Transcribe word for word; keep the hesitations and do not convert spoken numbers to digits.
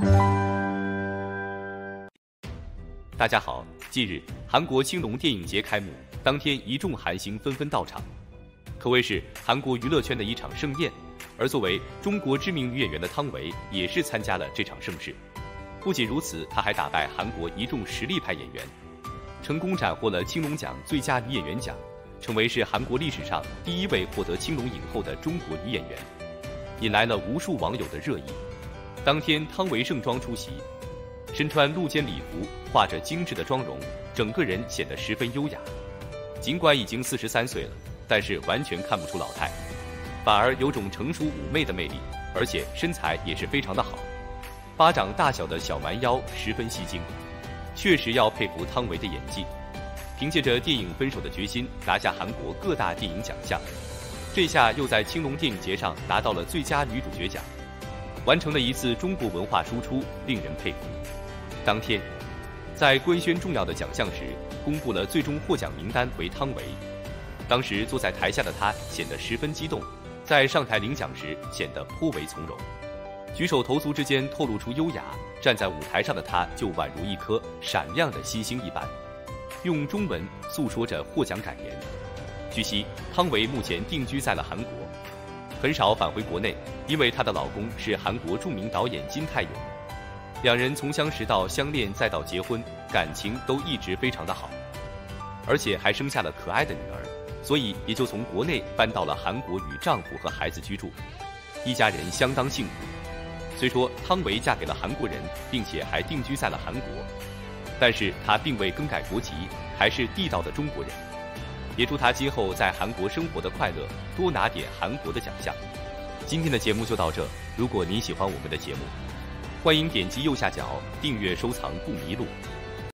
大家好，近日韩国青龙电影节开幕，当天一众韩星纷纷到场，可谓是韩国娱乐圈的一场盛宴。而作为中国知名女演员的汤唯也是参加了这场盛事。不仅如此，她还打败韩国一众实力派演员，成功斩获了青龙奖最佳女演员奖，成为是韩国历史上第一位获得青龙影后的中国女演员，引来了无数网友的热议。当天，汤唯盛装出席，身穿露肩礼服，画着精致的妆容，整个人显得十分优雅。尽管已经四十三岁了，但是完全看不出老态，反而有种成熟妩媚的魅力，而且身材也是非常的好，巴掌大小的小蛮腰十分吸睛，确实要佩服汤唯的演技。凭借着电影《分手》的决心，拿下韩国各大电影奖项，这下又在青龙电影节上拿到了最佳女主角奖，完成了一次中国文化输出，令人佩服。当天，在官宣重要的奖项时，公布了最终获奖名单为汤唯。当时坐在台下的她显得十分激动，在上台领奖时显得颇为从容，举手投足之间透露出优雅，站在舞台上的她就宛如一颗闪亮的星星一般，用中文诉说着获奖感言。据悉，汤唯目前定居在了韩国，很少返回国内，因为她的老公是韩国著名导演金泰勇，两人从相识到相恋再到结婚，感情都一直非常的好，而且还生下了可爱的女儿，所以也就从国内搬到了韩国与丈夫和孩子居住，一家人相当幸福。虽说汤唯嫁给了韩国人，并且还定居在了韩国，但是她并未更改国籍，还是地道的中国人。也祝她今后在韩国生活的快乐，多拿点韩国的奖项。今天的节目就到这，如果您喜欢我们的节目，欢迎点击右下角订阅收藏不迷路。